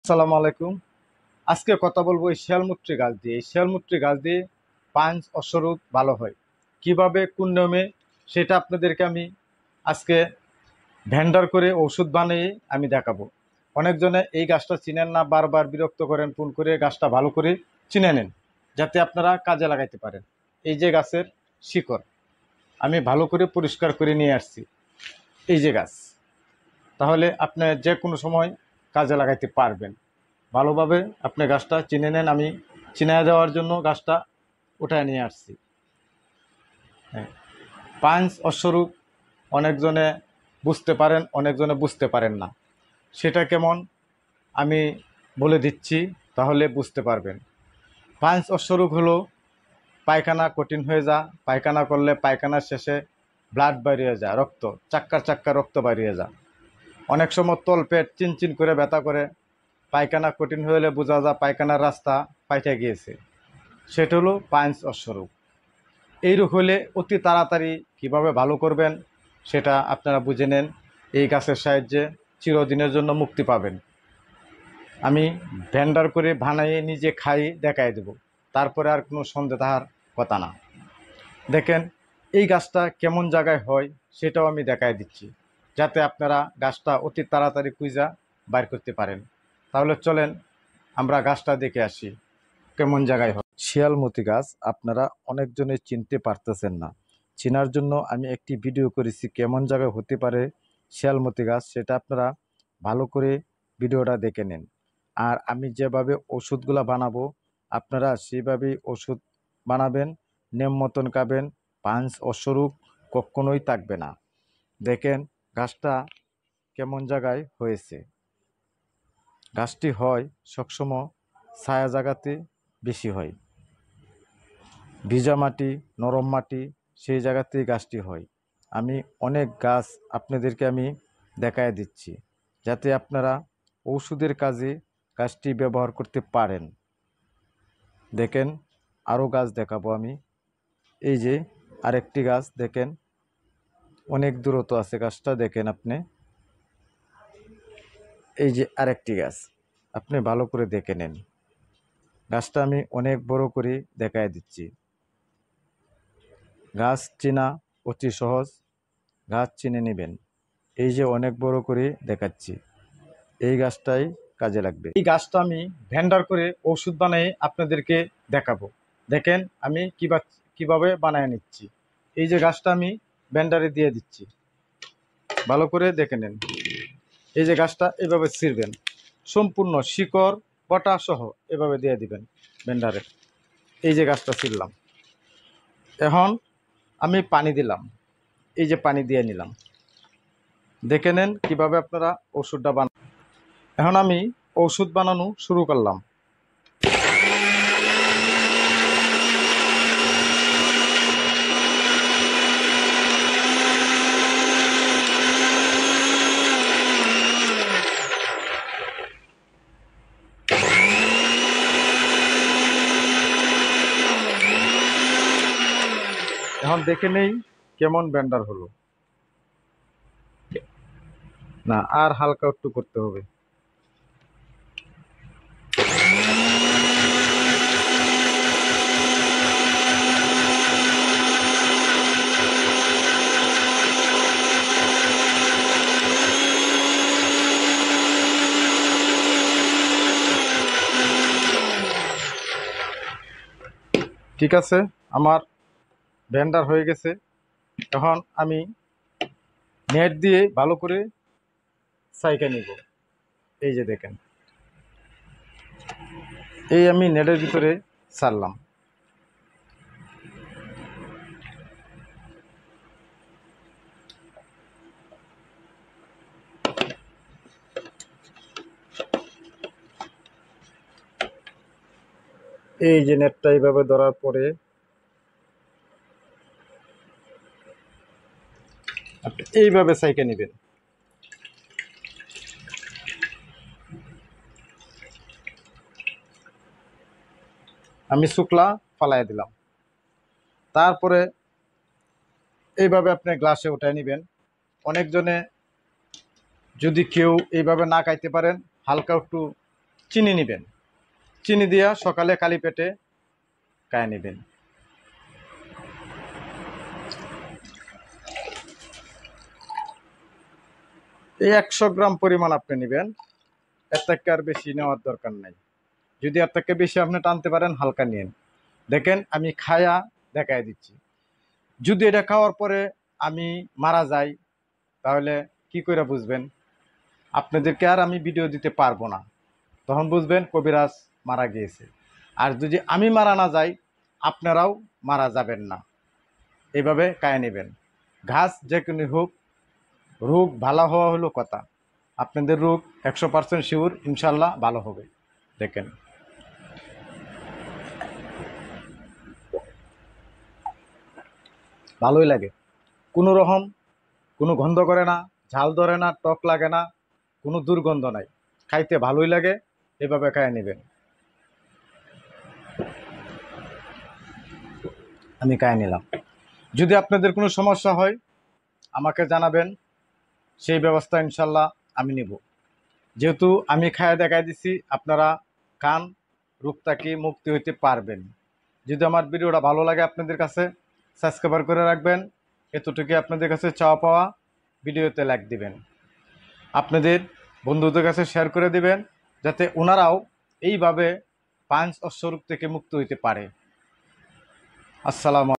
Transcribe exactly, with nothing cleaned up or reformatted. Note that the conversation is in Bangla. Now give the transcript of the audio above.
আসসালামু আলাইকুম। আজকে কথা বলবো এই শিয়ালমূত্রী গাছ দিয়ে। এই শিয়ালমূত্রী গাছ দিয়ে পাঁচ অশ্বরোগ ভালো হয় কিভাবে, কোন নিয়মে, সেটা আপনাদেরকে আমি আজকে ভেন্ডার করে ওষুধ বানিয়ে আমি দেখাবো। অনেকজনে এই গাছটা চিনেন না, বারবার বিরক্ত করেন, ফোন করে গাছটা ভালো করে চিনে নেন যাতে আপনারা কাজে লাগাইতে পারেন। এই যে গাছের শিকড় আমি ভালো করে পরিষ্কার করে নিয়ে আসছি, এই যে গাছ, তাহলে আপনি যে কোনো সময় কাজে লাগাইতে পারবেন। ভালোভাবে আপনি গাছটা চিনে নেন। আমি চিনে দেওয়ার জন্য গাছটা উঠায় নিয়ে আসছি। হ্যাঁ, পাঁচ অশ্বরূপ অনেকজনে বুঝতে পারেন, অনেকজনে বুঝতে পারেন না। সেটা কেমন আমি বলে দিচ্ছি, তাহলে বুঝতে পারবেন। পাঁচ অশ্বরূপ হলো পায়খানা কঠিন হয়ে যা, পায়খানা করলে পায়খানার শেষে ব্লাড বেরিয়ে যায়, রক্ত চাক্কার চাক্কা রক্ত বেরিয়ে যায়। অনেক সময় তল পেট চিনচিন করে ব্যথা করে, পায়খানা কঠিন হলে বোঝা যায় পায়খানার রাস্তা পাইতে গিয়েছে, সেটা হলো পাঁচ অশ্বরূপ। এই রোগ হলে অতি তাড়াতাড়ি কিভাবে ভালো করবেন সেটা আপনারা বুঝে নেন। এই গাছের সাহায্যে চিরদিনের জন্য মুক্তি পাবেন। আমি ভেন্ডার করে বানিয়ে নিজে খাই দেখাই দেব, তারপরে আর কোনো সন্দেহ তাহার কথা না। দেখেন এই গাছটা কেমন জায়গায় হয় সেটাও আমি দেখাই দিচ্ছি, যাতে আপনারা গাছটা অতি তাড়াতাড়ি খুঁজা বাইর করতে পারেন। তাহলে চলেন আমরা গাছটা দেখে আসি কেমন জায়গায় হয়। শিয়ালমতি গাছ আপনারা অনেকজনে চিনতে পারতেছেন না। চেনার জন্য আমি একটি ভিডিও করেছি কেমন জায়গায় হতে পারে শিয়ালমতি গাছ, সেটা আপনারা ভালো করে ভিডিওটা দেখে নেন। আর আমি যেভাবে ওষুধগুলা বানাবো আপনারা সেইভাবেই ওষুধ বানাবেন, নিয়ম মতন খাবেন, পাঁচ অশ্বরূপ কখনোই থাকবে না। দেখেন গাছটা কেমন জায়গায় হয়েছে। গাছটি হয় সবসময় ছায়া জায়গাতে বেশি হয়, ভিজা মাটি, নরম মাটি, সেই জায়গাতেই গাছটি হয়। আমি অনেক গাছ আপনাদেরকে আমি দেখায় দিচ্ছি, যাতে আপনারা ঔষধের কাজে গাছটি ব্যবহার করতে পারেন। দেখেন আরও গাছ দেখাবো আমি। এই যে আরেকটি গাছ দেখেন, অনেক দূরত্ব আছে গাছটা, দেখেন আপনি। এই যে আরেকটি গাছ, আপনি ভালো করে দেখে নেন। গাছটা আমি অনেক বড় করে দেখায় দিচ্ছি। গাছ চেনা অতি সহজ, গাছ চিনে নেবেন। এই যে অনেক বড় করে দেখাচ্ছি, এই গাছটাই কাজে লাগবে। এই গাছটা আমি ভেন্ডার করে ওষুধ বানিয়ে আপনাদেরকে দেখাবো। দেখেন আমি কিভাবে কিভাবে বানিয়ে নিচ্ছি। এই যে গাছটা আমি ভেন্ডারে দিয়ে দিচ্ছি, ভালো করে দেখে নেন। এই যে গাছটা এভাবে ছিঁড়বেন, সম্পূর্ণ শিকড় পটা সহ এভাবে দিয়ে দিবেন ভেন্ডারে। এই যে গাছটা ছিঁড়লাম, এখন আমি পানি দিলাম, এই যে পানি দিয়ে নিলাম। দেখে নেন কিভাবে আপনারা ওষুধটা বানান। এখন আমি ওষুধ বানানো শুরু করলাম। এখন দেখে নেই কেমন ব্যান্ডার হলো। না, আর হালকা একটু করতে হবে। ঠিক আছে, আমার ব্যান্ডার হয়ে গেছে। এখন আমি নেট দিয়ে ভালো করে সাইকে নিব। এই যে দেখেন, এই আমি নেটের ভিতরে ছাড়লাম। এই যে নেটটা এইভাবে ধরার পরে আপনি এইভাবে সাইকে নেবেন। আমি শুকলা ফালাই দিলাম, তারপরে এইভাবে আপনি গ্লাসে উঠায় নেবেন। অনেকজনে যদি কেউ এইভাবে না খাইতে পারেন, হালকা একটু চিনি নেবেন, চিনি দিয়া সকালে খালি পেটে খায় নেবেন। এই একশো গ্রাম পরিমাণ আপনি নেবেন, এর থেকে আর বেশি নেওয়ার দরকার নাই। যদি এর থেকে বেশি আপনি টানতে পারেন হালকা নিন। দেখেন আমি খায়া দেখাই দিচ্ছি। যদি এটা খাওয়ার পরে আমি মারা যাই তাহলে কি করে বুঝবেন? আপনাদেরকে আর আমি ভিডিও দিতে পারবো না, তখন বুঝবেন কবিরাজ মারা গিয়েছে। আর যদি আমি মারা না যাই আপনারাও মারা যাবেন না। এইভাবে খায় নেবেন। ঘাস যে কোনো হোক, রোগ ভালো হওয়া হলো কথা। আপনাদের রোগ একশো পার্সেন্ট শিওর ইনশাল্লাহ ভালো হবে। দেখেন ভালোই লাগে, কোনো রকম কোনো গন্ধ করে না, ঝাল ধরে না, টক লাগে না, কোনো দুর্গন্ধ নাই, খাইতে ভালোই লাগে। এভাবে খায় নেবেন। আমি খায় নিলাম। যদি আপনাদের কোনো সমস্যা হয় আমাকে জানাবেন, সেই ব্যবস্থা ইনশাল্লাহ আমি নিব। যেহেতু আমি খায় দেখাই দিছি, আপনারা খান, রোগ থেকে মুক্তি হইতে পারবেন। যদি আমার ভিডিওটা ভালো লাগে আপনাদের কাছে সাবস্ক্রাইব করে রাখবেন, এতটুকু আপনাদের কাছে চাওয়া পাওয়া। ভিডিওতে লাইক দিবেন, আপনাদের বন্ধুদের কাছে শেয়ার করে দিবেন, যাতে ওনারাও এইভাবে পাঁচ অশ্বরূপ থেকে মুক্ত হইতে পারে। আসসালামু